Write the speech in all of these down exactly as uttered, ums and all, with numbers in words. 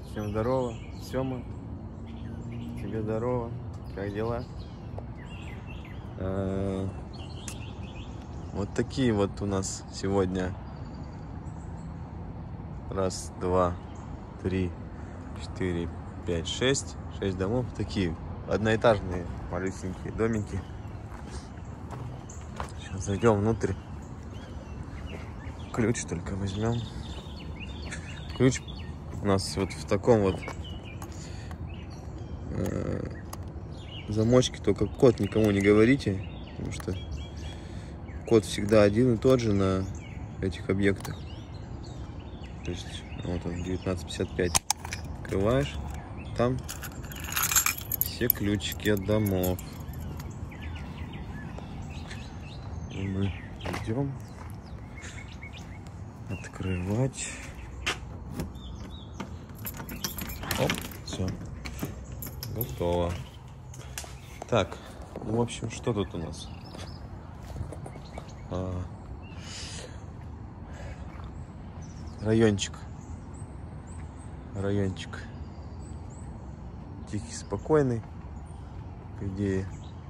Всем здорово, Сёма, тебе здорово, как дела? А, вот такие вот у нас сегодня раз, два, три, четыре, пять, шесть, шесть домов, такие одноэтажные малюсенькие домики. Сейчас зайдем внутрь, ключ только возьмем. Ключ у нас вот в таком вот э, замочке, только код никому не говорите, потому что код всегда один и тот же на этих объектах. То есть вот он, девятнадцать пятьдесят пять. Открываешь, там все ключики от домов. И мы идем открывать. Оп, все, готово. Так, ну, в общем, что тут у нас? А, райончик. Райончик. Тихий, спокойный, по идее.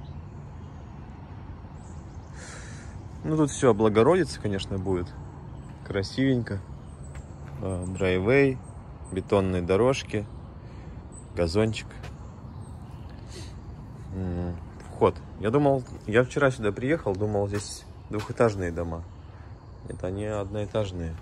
Ну, тут все облагородится, конечно, будет. Красивенько. А, драйвей, бетонные дорожки, газончик. Вход. Я думал, я вчера сюда приехал, думал, здесь двухэтажные дома. Это они одноэтажные.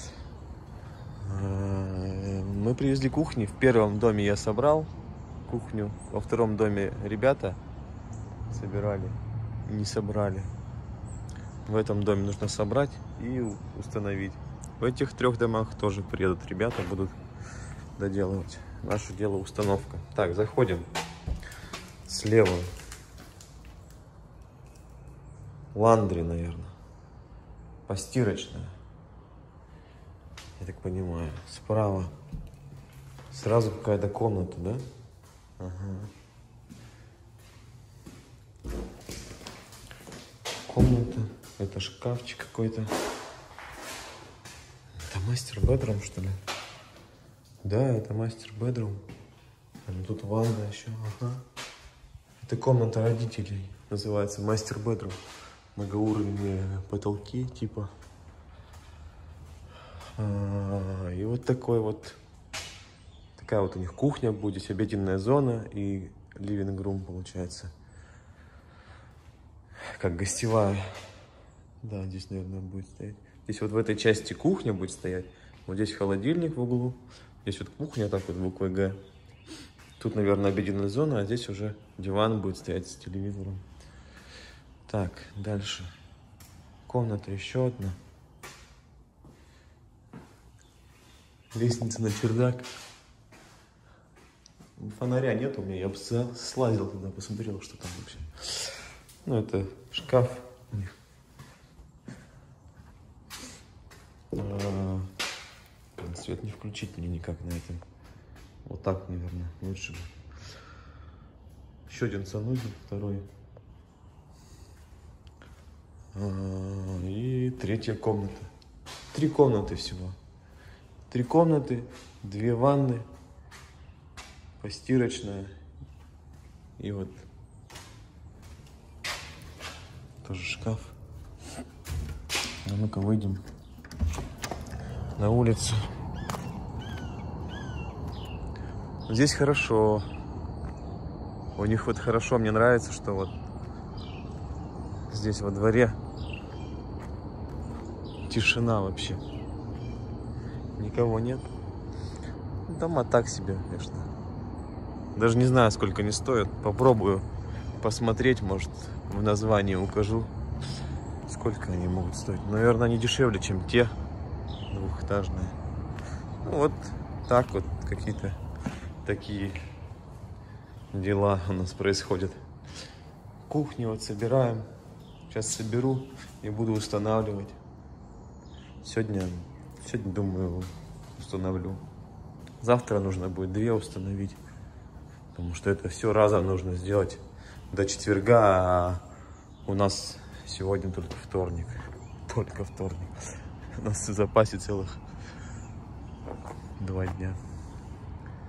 Мы привезли кухни. В первом доме я собрал кухню, во втором доме ребята собирали, не собрали. В этом доме нужно собрать и установить. В этих трех домах тоже приедут ребята, будут доделывать. Наше дело установка. Так, заходим. Слева ландри, наверное. Постирочная. Я так понимаю. Справа сразу какая-то комната, да? Ага. Комната. Это шкафчик какой-то. Это мастер-бедрум, что ли? Да, это мастер-бедрум. Тут ванна еще. Ага. Это комната родителей. Называется мастер-бедрум. Многоуровневые потолки, типа. А, и вот такой вот. Такая вот у них кухня будет, обеденная зона и ливинг-рум получается. Как гостевая. Да, здесь, наверное, будет стоять. Здесь вот в этой части кухня будет стоять. Вот здесь холодильник в углу. Здесь вот кухня, так вот буквой Г. Тут, наверное, обеденная зона, а здесь уже диван будет стоять с телевизором. Так, дальше. Комната еще одна. Лестница на чердак. Фонаря нет у меня, я бы слазил туда, посмотрел, что там вообще. Ну, это шкаф у них. А, свет не включить мне никак на этом. Вот так, наверное, лучше бы. Еще один санузел, второй. А, и третья комната. Три комнаты всего. Три комнаты, две ванны, постирочная и вот тоже шкаф. А ну-ка выйдем на улицу. Здесь хорошо. У них вот хорошо, мне нравится, что вот здесь во дворе тишина вообще. Никого нет. Дома так себе, конечно. Даже не знаю, сколько они стоят. Попробую посмотреть, может, в названии укажу, сколько они могут стоить. Наверное, они дешевле, чем те двухэтажные. Ну, вот так вот какие-то такие дела у нас происходят. Кухню вот собираем. Сейчас соберу и буду устанавливать. Сегодня, сегодня думаю, установлю. Завтра нужно будет две установить. Потому что это все разом нужно сделать до четверга, а у нас сегодня только вторник. Только вторник. У нас в запасе целых два дня.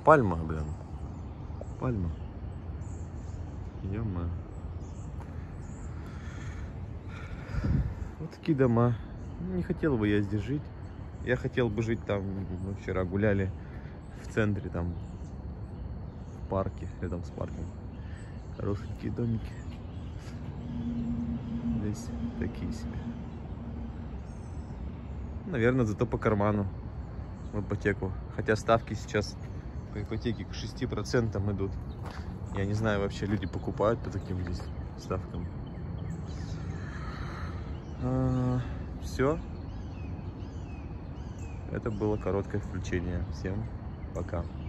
Пальма, блин. Пальма. Ё-моё. Вот такие дома. Не хотел бы я здесь жить. Я хотел бы жить там. Мы вчера гуляли в центре, там, в парке, рядом с парком. Хорошенькие домики. Здесь такие себе. Наверное, зато по карману в ипотеку. Хотя ставки сейчас по ипотеке к шести процентам идут. Я не знаю, вообще люди покупают по таким здесь ставкам. А, все. Это было короткое включение. Всем пока.